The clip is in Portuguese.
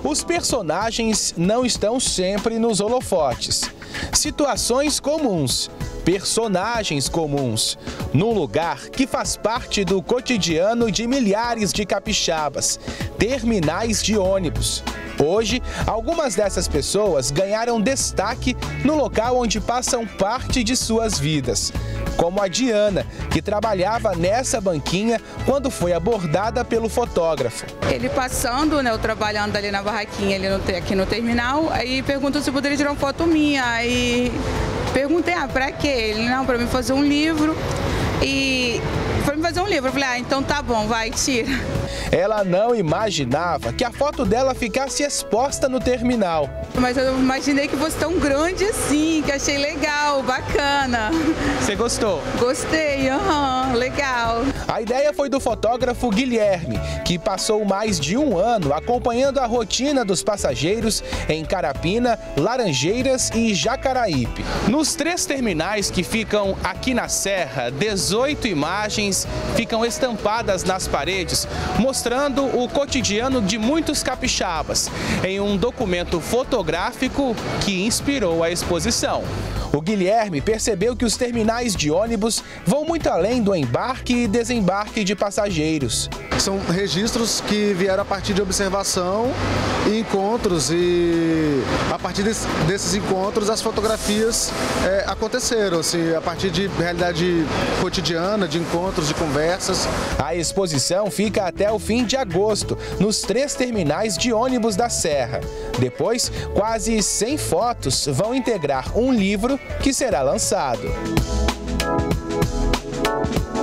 Os personagens não estão sempre nos holofotes. Situações comuns, personagens comuns, num lugar que faz parte do cotidiano de milhares de capixabas, terminais de ônibus. Hoje, algumas dessas pessoas ganharam destaque no local onde passam parte de suas vidas, como a Diana, que trabalhava nessa banquinha quando foi abordada pelo fotógrafo. Ele passando, né, eu trabalhando ali na barraquinha, aqui no terminal, aí perguntou se eu poderia tirar uma foto minha, aí perguntei, pra quê? Ele, não, pra mim fazer um livro. E foi me fazer um livro. Eu falei, então tá bom, vai, tira. Ela não imaginava que a foto dela ficasse exposta no terminal. Mas eu imaginei que fosse tão grande assim, que achei legal, bacana. Você gostou? Gostei, legal. A ideia foi do fotógrafo Guilherme, que passou mais de um ano acompanhando a rotina dos passageiros em Carapina, Laranjeiras e Jacaraípe. Nos 3 terminais que ficam aqui na Serra, 18 imagens ficam estampadas nas paredes, mostrando o cotidiano de muitos capixabas, em um documento fotográfico que inspirou a exposição. O Guilherme percebeu que os terminais de ônibus vão muito além do embarque e desembarque de passageiros. São registros que vieram a partir de observação e encontros, e a partir desses encontros as fotografias aconteceram, assim, a partir de realidade cotidiana, de encontros, de conversas. A exposição fica até o fim de agosto, nos 3 terminais de ônibus da Serra. Depois, quase 100 fotos vão integrar um livro que será lançado.